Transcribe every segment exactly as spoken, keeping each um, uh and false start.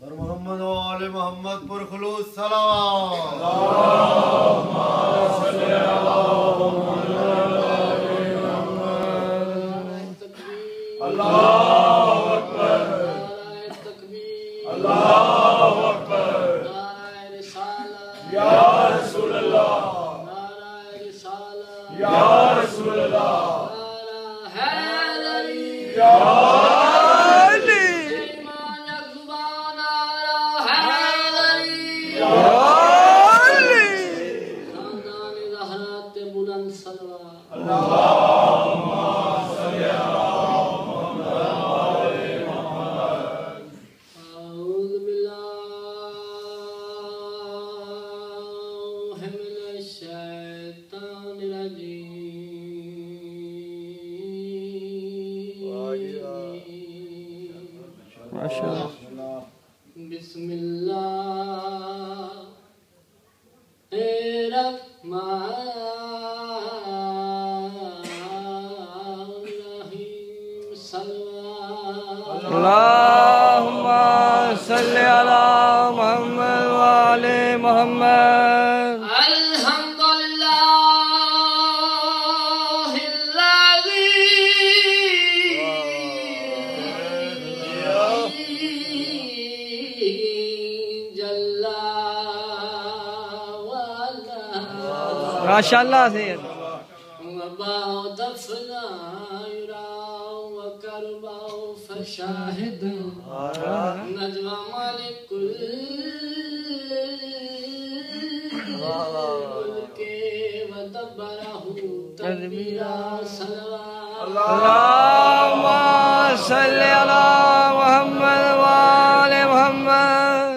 اور محمد و آل محمد پر خلوص صلوات اللہم صلی علی محمد اللہ اکبر اللہ اکبر یا رسول اللہ یا رسول اللہ یا بسم اللہ الرحمن الرحیم اللہم صلی علی محمد وآل محمد ماشاءاللہ سید وباء دفنا يرى وكرباء فشاهد نجوى مالك الملك ودبره تدبيرا صلوات اللہم صلی علی محمد وآل محمد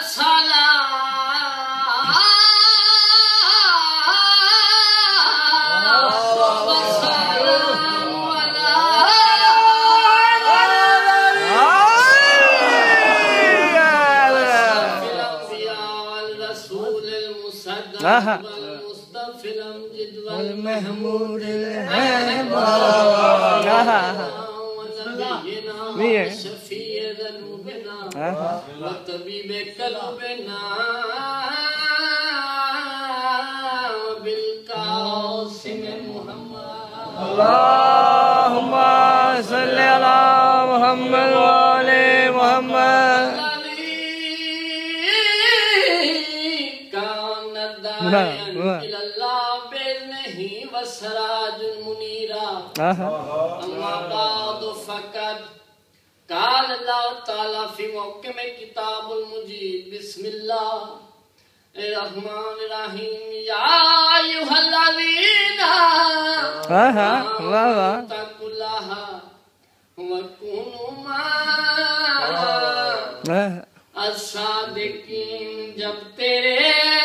والمصطفى الأمجد والمحمود الهيبة ونبينا وشفيع ذنوبنا وطبيب قلوبنا وبالقاسم محمد اللہم صلی علی محمد وآل محمد اللہ بِإِذْنِهِ وَسِرَاجٌ مُنِيرًا اما بعد فقط قال اللہ تعالیٰ فی محکم کتاب المجید بسم اللہ الرحمن الرحیم یا ایھا الذین آمنوا اتقوا اللہ وکونوا مع الصادقین جب تیرے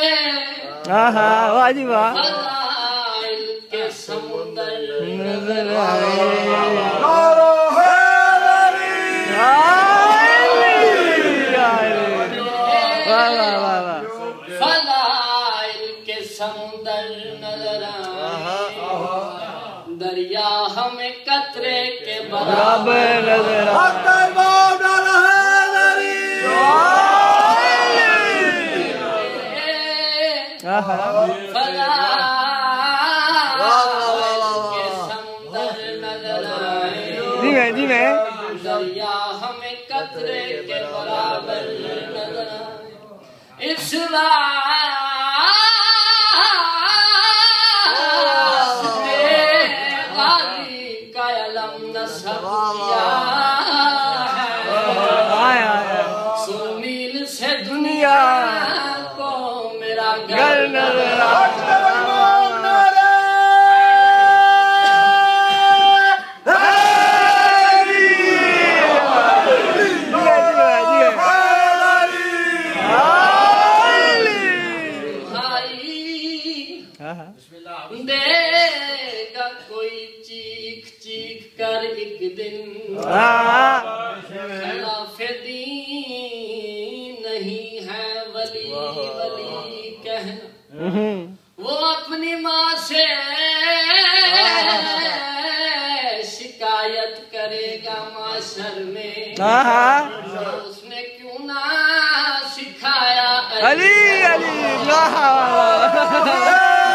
واجی واہ فضائل کے سمندر نظر آئے فضائل کے سمندر نظر آئے دریا ہمیں قطرے کے برابر نظر آئے جی میں جی میں دریا ہمیں قطرے کے برابر نظر آئے اس راستے غازی کا علم نصب کیا ہے سو میل سے دنیا کو میرا گھر نظر آئے دے گا کوئی چیخ چیخ کر ایک دن خلاف دین نہیں ہے ولی ولی کہنا وہ اپنی ماں سے شکایت کرے گا معاشر میں اس نے کیوں نہ علی علی واہ واہ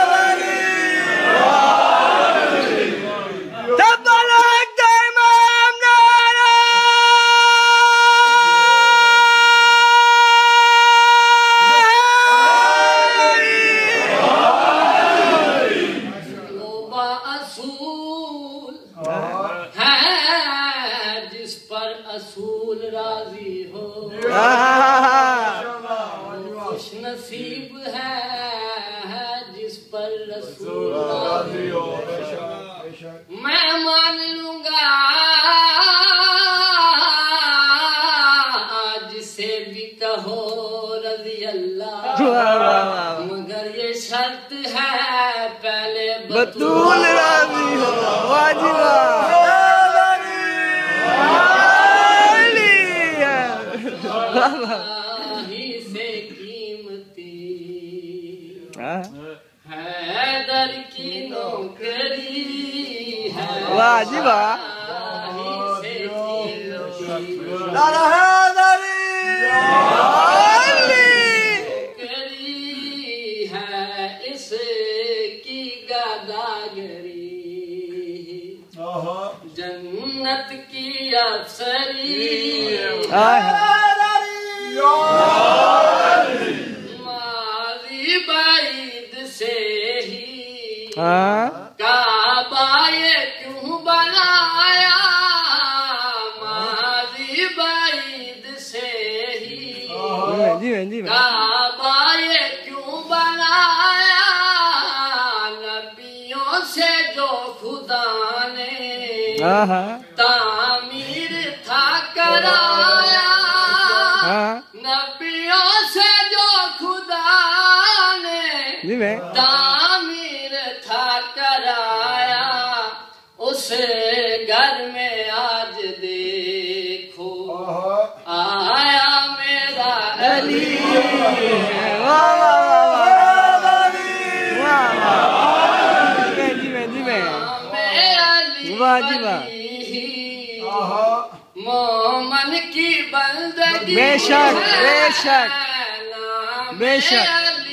خوش نصیب ہے جس پر رسول راضی ہو میں مان لوں گا جسے بھی کہو رضی اللہ مگر یہ شرط ہے پہلے بطول راضی ہو واجب ہی سے قیمتی حیدر کی نوکری ہے واجب ہی سے قیمتی نوکری ہے اس کی گداگری جنت کی افسری ماضی بعید سے ہی کعبہ یہ کیوں بنایا ماضی بعید سے ہی کعبہ یہ کیوں بنایا نبیوں سے جو خدا نے تعمیر تھا کرایا نبیوں سے جو خدا نے تعمیر تھا کرایا اس گھر میں آج دیکھو آیا میرا علی مومن کی بندگی بے شک بے شک بے شک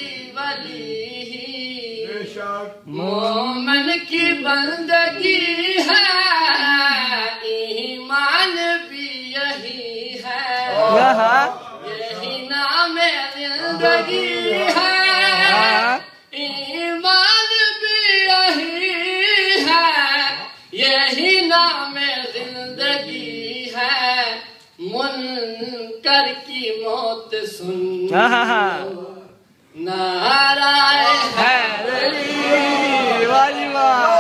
مومن کی بندگی ہے ایمان بھی یہی ہے یہی نام زندگی ہے ایمان بھی یہی ہے یہی نام زندگی ہے منکر کی موت سن نعرہ حیدری واجب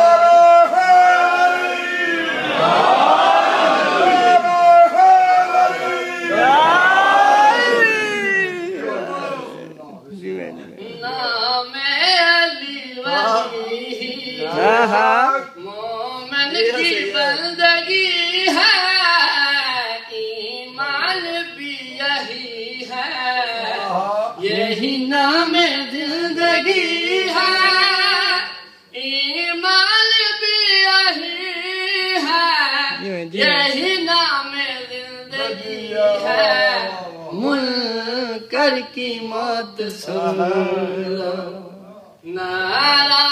نام علی ولی مومن کی بندگی ہے ایمان بھی یہی ہے یہی نام زندگی ہے ایمان بھی یہی ہے یہی نام زندگی ہے منکر کی موت سن نعرہ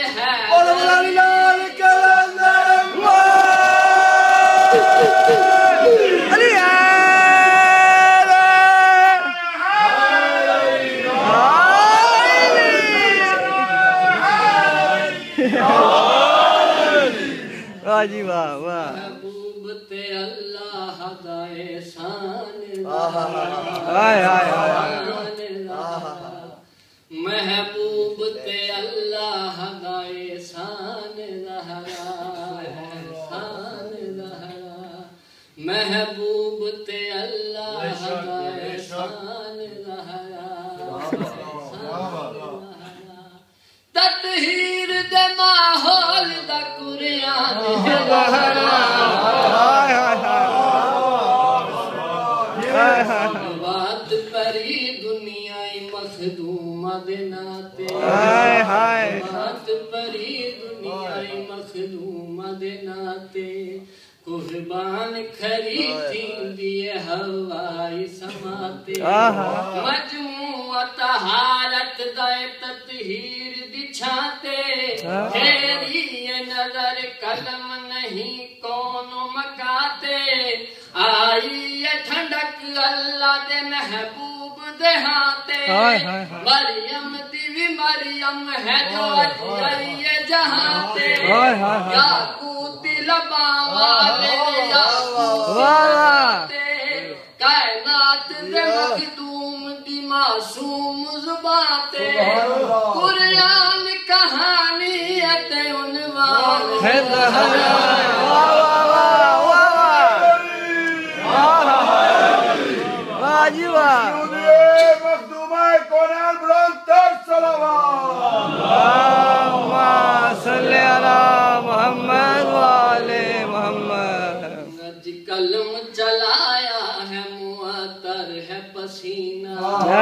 واجب واہ محبوب تے اللہ دا احسان ہائے ہائے محبوب تے اللہ دا احسان احسان محبوب تے اللہ دا احسان تطہیر دے ماحول دا قرآن بات پری دنیا مخدومہ دے ناتے بات پری دنیا مخدومہ دے ناتے قربان کھری تھی دیئے ہوائی سماتے مجموعہ طہارت دائے تطہیر دچھاتے تیری یہ نظر قلم نہیں کون مکاتے آئی یہ ٹھنڈک اللہ دے محبوب دے ہاتے مریم دیوی مریم ہے جو اجیے جہاتے یاقوتی لبا والے یاقوت کائنات دے مخدوم دی معصوم زباتے قرآن کہانی تے عنوان ہے زہرا مخدومہ قرآن برانتر صلوات اللہم صلی علی محمد وآلِ محمد آج کلم چلایا ہے معطر ہے پسینہ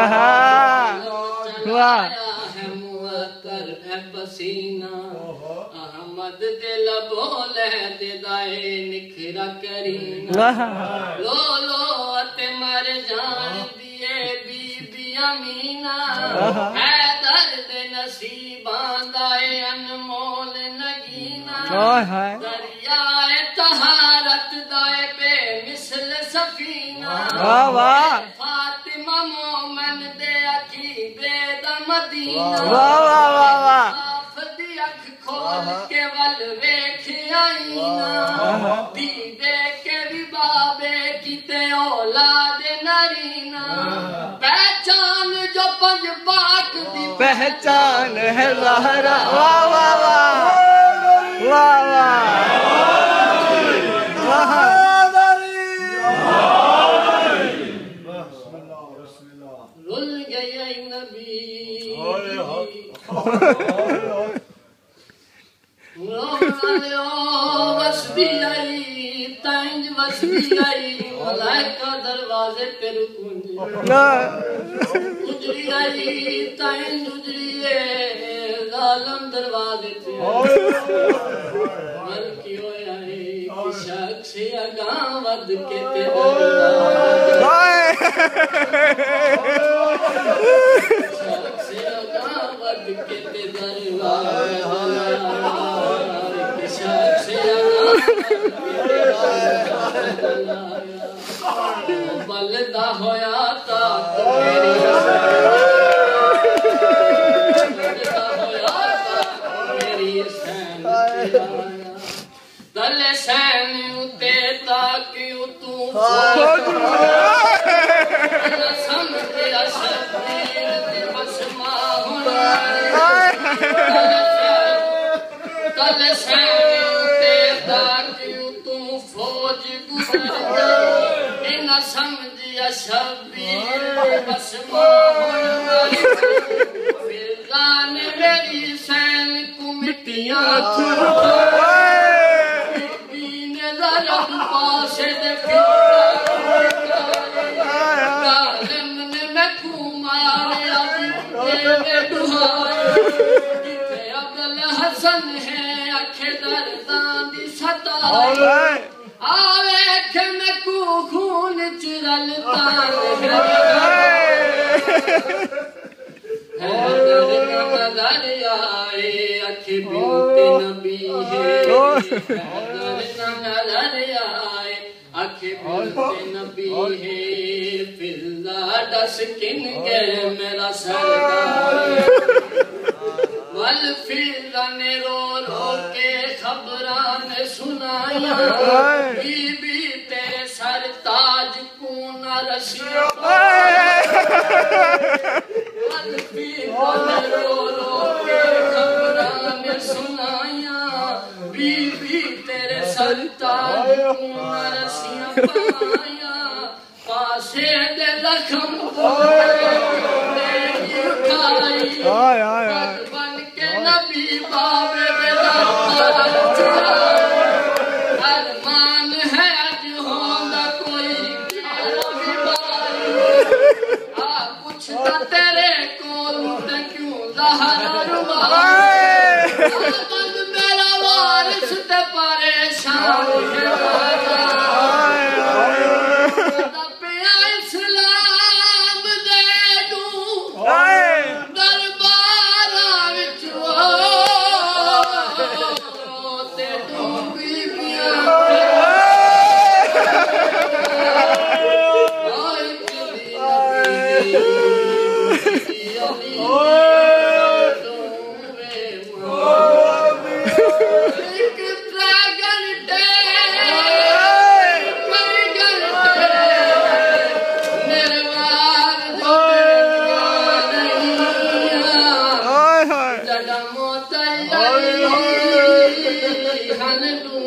چلایا ہے معطر ہے پسینہ احمد دل بولے دے دائے نکھرا کرینہ لو لو ات مر جان دیے بی بی امینہ ہے درد نصیبان دائے انمول نگینہ دریائے طہارت دائے بے مثل سفینہ فاطمہ مومن دے اکھی بے دا مدینہ آف دی اکھ کھول کے ول ویکھ آئینہ دی دے کے بھی بابے کیتے اولاد نرینہ پہچان جو پنج پاک دی پہچان ہے زہرا واہ واہ واہ واہ واہ رل گیا نبی وسبی آئی تنج وسبی آئی ملائکہ دروازے پہ رکن اجری آئی تنج اجری ظالم دروازے پہ مر کی ہوئے آئی شخص اگاں ود کے تیرے شخص اگاں ود کے تیرے بلدہ ہویا تاک میری بلدہ ہویا تاک میری سین تل سین اتے تاک تو فوج نہ سمجھے شبیر دے بسما ہونا تل سین تاک تو فوج گزر جائے نہ سمجھیا شبیر بسما ہونا فردان میری سین کو مٹیاں بین ذرب پاسے دے ظالم نے میں کو مارے ابھی تیرے دہائے جتے ابل حسن ہے اکھے دردان دی ستائے آوے کہ میں کو خون چرلتا حیدر نظر آئے اکھ بنت نبی ہے حیدر نظر آئے اکھ بنت نبی ہے فضا ڈس کن کے میرا سردار والفضا نے رو رو کے خبران سنایا بی بی تیرے سر تاج کو نہ رسیا والفضا نے رو رو کے خبران سنایا بی بی تیرے سر تاج کو نہ رسیا پایا پاسے دے زخم تیری اٹھائی بن کے نبی بابے دے ارمان ہے اج ہوندا کوئی ربی بائی آ پوچھتا تیرے کول تے کیوں زہرا روائی بند میرا وارث تے پریشان ہے اسلام دے دوں جان دو